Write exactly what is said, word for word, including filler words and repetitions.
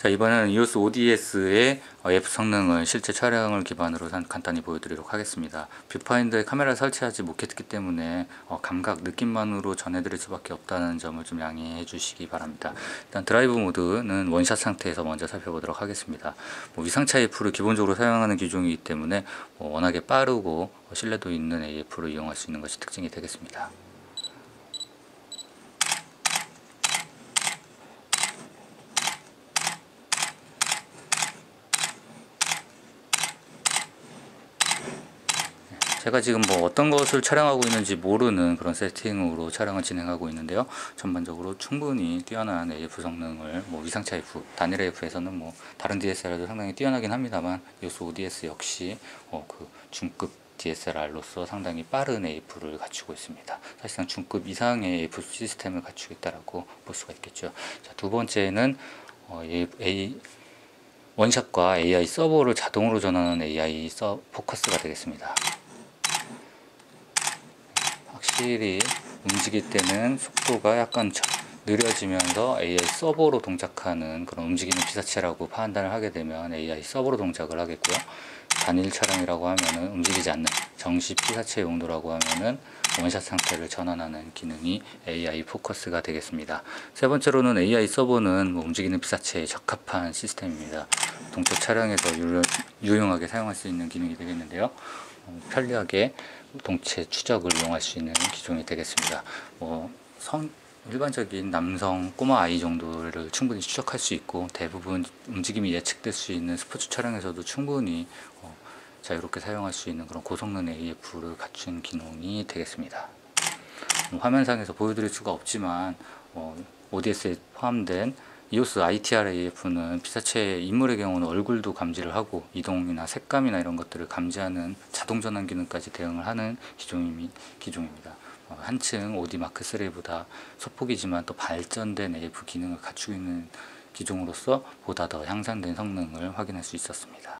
자, 이번에는 이오스 오디에스의 에이에프 성능을 실제 촬영을 기반으로 간단히 보여드리도록 하겠습니다. 뷰파인더에 카메라를 설치하지 못했기 때문에 어, 감각, 느낌만으로 전해드릴 수밖에 없다는 점을 좀 양해해 주시기 바랍니다. 일단 드라이브 모드는 원샷 상태에서 먼저 살펴보도록 하겠습니다. 뭐 위상차 에이에프를 기본적으로 사용하는 기종이기 때문에 뭐 워낙에 빠르고 신뢰도 있는 에이에프를 이용할 수 있는 것이 특징이 되겠습니다. 제가 지금 뭐 어떤 것을 촬영하고 있는지 모르는 그런 세팅으로 촬영을 진행하고 있는데요. 전반적으로 충분히 뛰어난 에이에프 성능을, 뭐 위상차 에이에프, 단일 에이에프에서는 뭐 다른 디에스엘알도 상당히 뛰어나긴 합니다만 이오스 오디에스 역시 어 그 중급 디에스엘알로서 상당히 빠른 에이에프를 갖추고 있습니다. 사실상 중급 이상의 에이에프 시스템을 갖추고 있다고 볼 수가 있겠죠. 자, 두 번째는 어, A, 원샷과 에이아이 서버를 자동으로 전환하는 에이아이 서 포커스가 되겠습니다. 확실히 움직일 때는 속도가 약간 느려지면서 에이아이 서버로 동작하는 그런 움직이는 피사체라고 판단을 하게 되면 에이아이 서버로 동작을 하겠고요. 단일 촬영이라고 하면은 움직이지 않는 정시 피사체 용도라고 하면은 원샷 상태를 전환하는 기능이 에이아이 포커스가 되겠습니다. 세 번째로는 에이아이 서버는 뭐 움직이는 피사체에 적합한 시스템입니다. 동적 촬영에서 유료, 유용하게 사용할 수 있는 기능이 되겠는데요. 어, 편리하게 동체 추적을 이용할 수 있는 기종이 되겠습니다. 뭐 성, 일반적인 남성 꼬마 아이 정도를 충분히 추적할 수 있고, 대부분 움직임이 예측될 수 있는 스포츠 촬영에서도 충분히 어, 자유롭게 사용할 수 있는 그런 고성능 에이에프를 갖춘 기능이 되겠습니다. 뭐 화면상에서 보여드릴 수가 없지만 어, 오디에스에 포함된 이오스 아이티알 에이에프는 피사체의 인물의 경우는 얼굴도 감지를 하고 이동이나 색감이나 이런 것들을 감지하는 자동 전환 기능까지 대응을 하는 기종이, 기종입니다. 어, 한층 오디 마크 쓰리보다 소폭이지만 또 발전된 에이에프 기능을 갖추고 있는 기종으로서 보다 더 향상된 성능을 확인할 수 있었습니다.